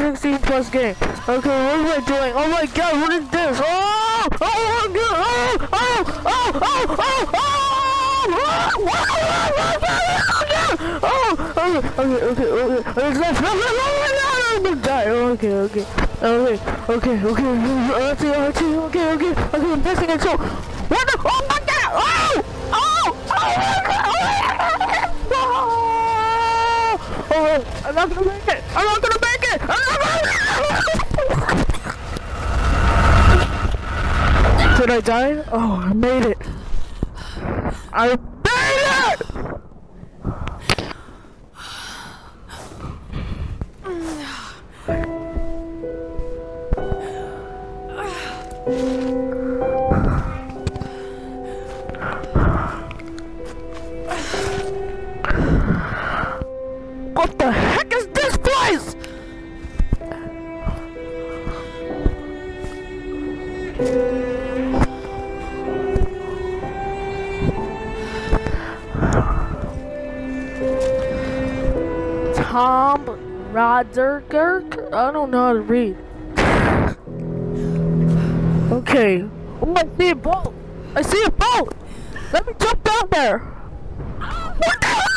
16 plus game. Okay, what am I doing? Oh my god, what is this? Oh! Oh my god! Oh! Oh! Oh! Oh! Oh! Oh! Okay, okay, okay. It's left. No, I'm gonna die. Okay, okay. Okay, okay, okay. Let's see, okay, okay. Okay, I'm pressing it so. What the? Oh my god! Oh! Oh! Oh my god! Oh, I'm not gonna make it! I'm not gonna make it! I'm not gonna make it! Did I die? Oh, I made it! I made it! What the heck is this place? Tom Rodergerk? I don't know how to read. Okay. Oh, I see a boat. I see a boat. Let me jump down there. What the hell?